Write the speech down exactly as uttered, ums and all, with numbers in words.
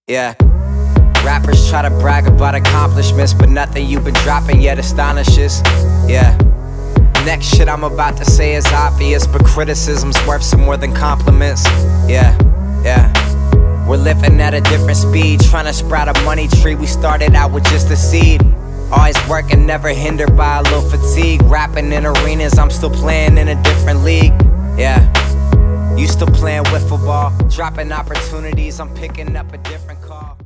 Yeah. Rappers try to brag about accomplishments, but nothing you've been dropping yet astonishes. Yeah. Next shit I'm about to say is obvious, but criticism's worth some more than compliments. Yeah, yeah. We're living at a different speed, trying to sprout a money tree. We started out with just a seed. Always working, never hindered by a little fatigue. Rapping in arenas, I'm still playing in a different league. Yeah. You still playing wiffle ball, dropping opportunities, I'm picking up a different call.